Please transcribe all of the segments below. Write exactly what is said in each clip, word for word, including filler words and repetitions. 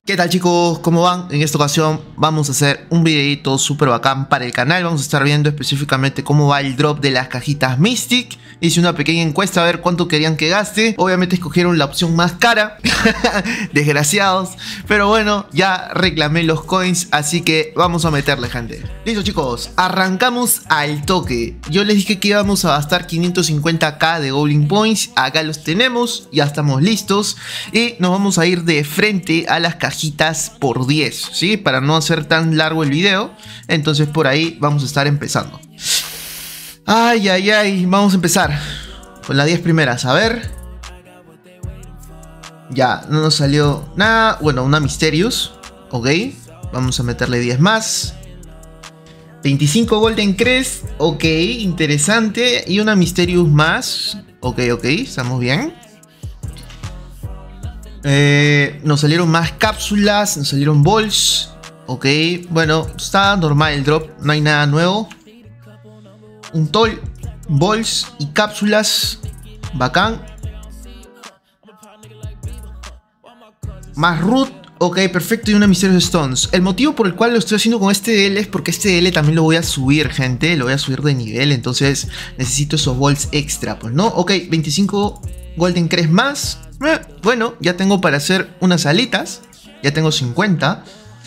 ¿Qué tal, chicos? ¿Cómo van? En esta ocasión vamos a hacer un videito súper bacán para el canal. Vamos a estar viendo específicamente cómo va el drop de las cajitas Mystic. Hice una pequeña encuesta a ver cuánto querían que gaste. Obviamente escogieron la opción más cara. Desgraciados. Pero bueno, ya reclamé los coins, así que vamos a meterle, gente. Listo, chicos, arrancamos al toque. Yo les dije que íbamos a gastar quinientos cincuenta k de Goblin Points. Acá los tenemos, ya estamos listos. Y nos vamos a ir de frente a las cajitas por diez, ¿sí? Para no hacer tan largo el video. Entonces por ahí vamos a estar empezando. Ay, ay, ay, vamos a empezar con las diez primeras, a ver. Ya, no nos salió nada. Bueno, una Mysterious, ok. Vamos a meterle diez más. veinticinco Golden Crest, ok, interesante. Y una Mysterious más, ok, ok, estamos bien. Eh, nos salieron más cápsulas, nos salieron balls, ok. Bueno, está normal el drop, no hay nada nuevo. Un toll, balls y cápsulas, bacán. Más root, ok, perfecto, y una Mysterious Stones. El motivo por el cual lo estoy haciendo con este D L es porque este D L también lo voy a subir, gente. Lo voy a subir de nivel, entonces necesito esos balls extra, pues, ¿no? Ok, veinticinco Golden Crest más. Eh, bueno, ya tengo para hacer unas alitas. Ya tengo cincuenta.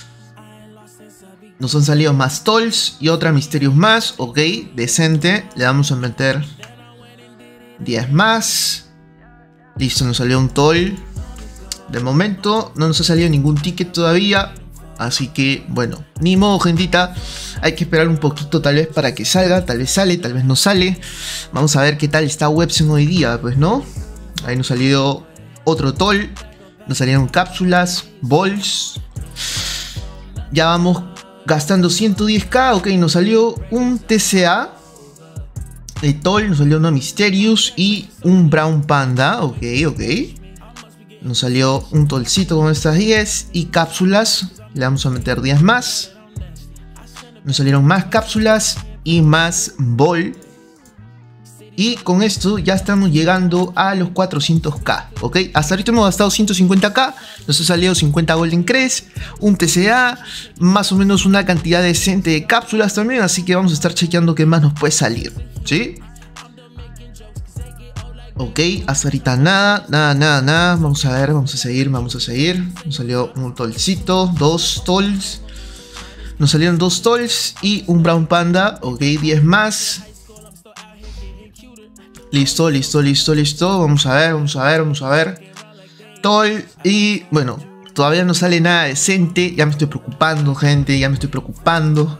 Nos han salido más tolls y otra Mysterious más. Ok, decente. Le vamos a meter diez más. Listo, nos salió un toll. De momento no nos ha salido ningún ticket todavía. Así que, bueno, ni modo, gentita. Hay que esperar un poquito tal vez para que salga. Tal vez sale, tal vez no sale. Vamos a ver qué tal está Websen hoy día, pues, ¿no? Ahí nos salió otro toll. Nos salieron cápsulas, balls. Ya vamos gastando ciento diez k. Ok, nos salió un T C A. El toll, nos salió una Mysterious y un Brown Panda. Ok, ok. Nos salió un tollcito con estas diez y cápsulas. Le vamos a meter diez más. Nos salieron más cápsulas y más ball. Y con esto ya estamos llegando a los cuatrocientos k, ¿ok? Hasta ahorita hemos gastado ciento cincuenta k, nos ha salido cincuenta Golden Crest, un T C A, más o menos una cantidad decente de cápsulas también, así que vamos a estar chequeando qué más nos puede salir, ¿sí? Ok, hasta ahorita nada, nada, nada, nada. Vamos a ver, vamos a seguir, vamos a seguir. Nos salió un tollcito, dos tolls. Nos salieron dos tolls y un Brown Panda, ok, diez más. Listo, listo, listo, listo. Vamos a ver, vamos a ver, vamos a ver. Toll y bueno, todavía no sale nada decente. Ya me estoy preocupando, gente, ya me estoy preocupando.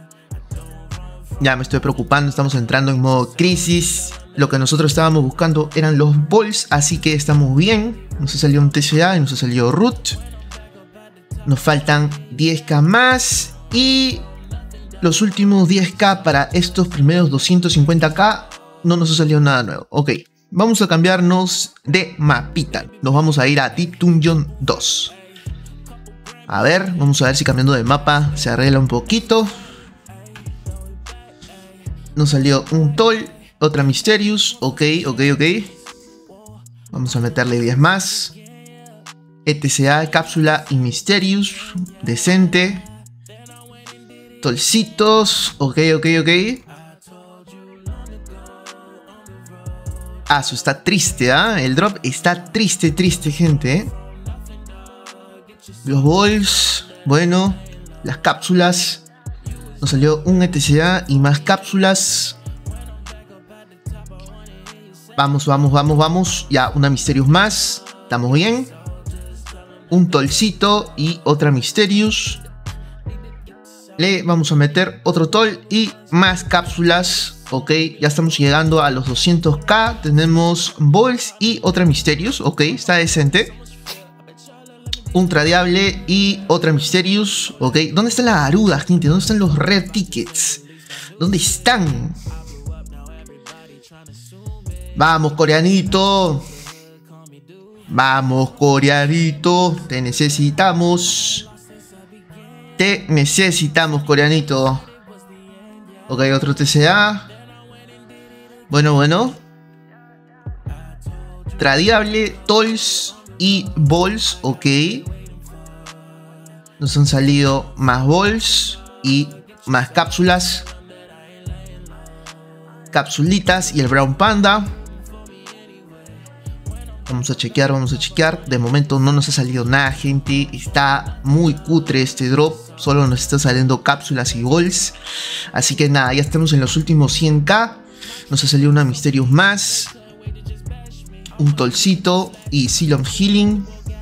Ya me estoy preocupando, estamos entrando en modo crisis. Lo que nosotros estábamos buscando eran los balls, así que estamos bien. Nos ha salido un T C A y nos ha salido root. Nos faltan diez k más y los últimos diez k para estos primeros doscientos cincuenta k. No nos ha salido nada nuevo. Ok, vamos a cambiarnos de mapita. Nos vamos a ir a Deep Dungeon dos. A ver, vamos a ver si cambiando de mapa se arregla un poquito. Nos salió un toll, otra Mysterious. Ok, ok, ok. Vamos a meterle diez más. E T C A, cápsula y Mysterious. Decente. Tollcitos. Ok, ok, ok. Ah, eso está triste, ¿ah? ¿eh? El drop está triste, triste, gente. ¿eh? Los balls, bueno, las cápsulas. Nos salió un E T C A y más cápsulas. Vamos, vamos, vamos, vamos. Ya, una Mysterious más. Estamos bien. Un tollcito y otra Mysterious. Le vamos a meter otro toll y más cápsulas. Ok, ya estamos llegando a los doscientos k. Tenemos balls y otra Mysterious. Ok, está decente. Un tradeable y otra Mysterious. Ok, ¿dónde están las arudas, gente? ¿Dónde están los rare tickets? ¿Dónde están? Vamos, coreanito. Vamos, coreanito. Te necesitamos. Te necesitamos, coreanito. Ok, otro T C A. Bueno, bueno. Tradeable, tolls y balls, ok. Nos han salido más balls y más cápsulas. Capsulitas y el Brown Panda. Vamos a chequear, vamos a chequear. De momento no nos ha salido nada, gente. Está muy cutre este drop. Solo nos está saliendo cápsulas y balls. Así que nada, ya estamos en los últimos cien k. Nos ha salido una Mysterious más. Un Tolcito y Silom Healing.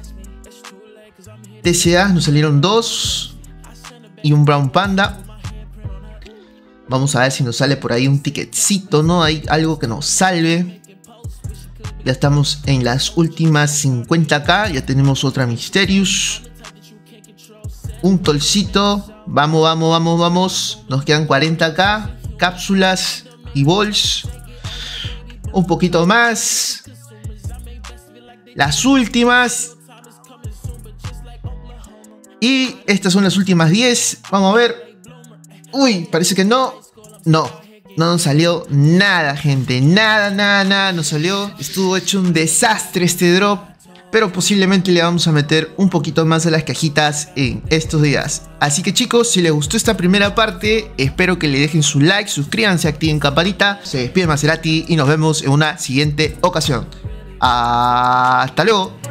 T C A nos salieron dos. Y un Brown Panda. Vamos a ver si nos sale por ahí un ticketcito, ¿no? Hay algo que nos salve. Ya estamos en las últimas cincuenta k. Ya tenemos otra Mysterious. Un Tolcito. Vamos, vamos, vamos, vamos. Nos quedan cuarenta k. Cápsulas y balls. Un poquito más. Las últimas. Y estas son las últimas diez. Vamos a ver. Uy, parece que no. No, no nos salió nada, gente. Nada, nada, nada nos salió. Estuvo hecho un desastre este drop. Pero posiblemente le vamos a meter un poquito más a las cajitas en estos días. Así que chicos, si les gustó esta primera parte, espero que le dejen su like, suscríbanse, activen campanita. Se despide Maserati y nos vemos en una siguiente ocasión. Hasta luego.